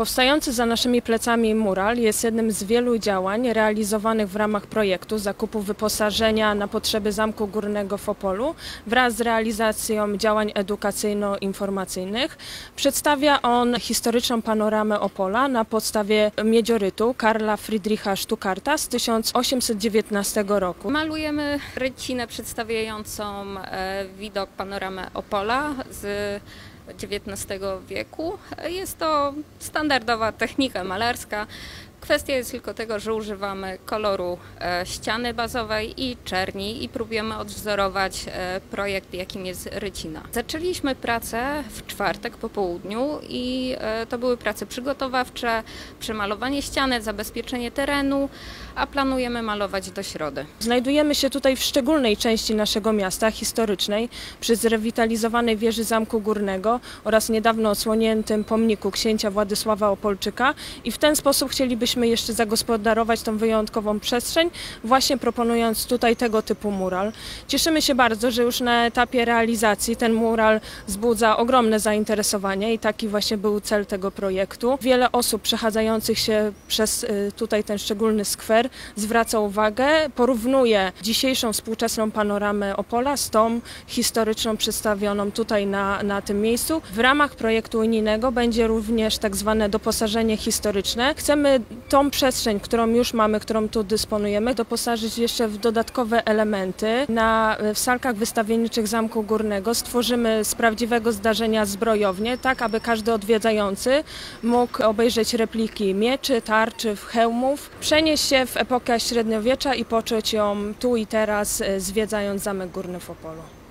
Powstający za naszymi plecami mural jest jednym z wielu działań realizowanych w ramach projektu zakupu wyposażenia na potrzeby Zamku Górnego w Opolu wraz z realizacją działań edukacyjno-informacyjnych. Przedstawia on historyczną panoramę Opola na podstawie miedziorytu Karla Friedricha Stuckarta z 1819 roku. Malujemy rycinę przedstawiającą widok panoramy Opola z XIX wieku. Jest to standardowa technika malarska. Kwestia jest tylko tego, że używamy koloru ściany bazowej i czerni i próbujemy odwzorować projekt, jakim jest rycina. Zaczęliśmy pracę w czwartek po południu i to były prace przygotowawcze, przemalowanie ściany, zabezpieczenie terenu, a planujemy malować do środy. Znajdujemy się tutaj w szczególnej części naszego miasta, historycznej, przy zrewitalizowanej wieży Zamku Górnego oraz niedawno odsłoniętym pomniku księcia Władysława Opolczyka i w ten sposób chcielibyśmy jeszcze zagospodarować tą wyjątkową przestrzeń, właśnie proponując tutaj tego typu mural. Cieszymy się bardzo, że już na etapie realizacji ten mural wzbudza ogromne zainteresowanie i taki właśnie był cel tego projektu. Wiele osób przechadzających się przez tutaj ten szczególny skwer zwraca uwagę, porównuje dzisiejszą współczesną panoramę Opola z tą historyczną przedstawioną tutaj na tym miejscu. W ramach projektu unijnego będzie również tak zwane doposażenie historyczne. Chcemy tą przestrzeń, którą już mamy, którą tu dysponujemy, doposażyć jeszcze w dodatkowe elementy. W salkach wystawienniczych Zamku Górnego stworzymy z prawdziwego zdarzenia zbrojownię, tak aby każdy odwiedzający mógł obejrzeć repliki mieczy, tarczy, hełmów, przenieść się w epokę średniowiecza i poczuć ją tu i teraz, zwiedzając Zamek Górny w Opolu.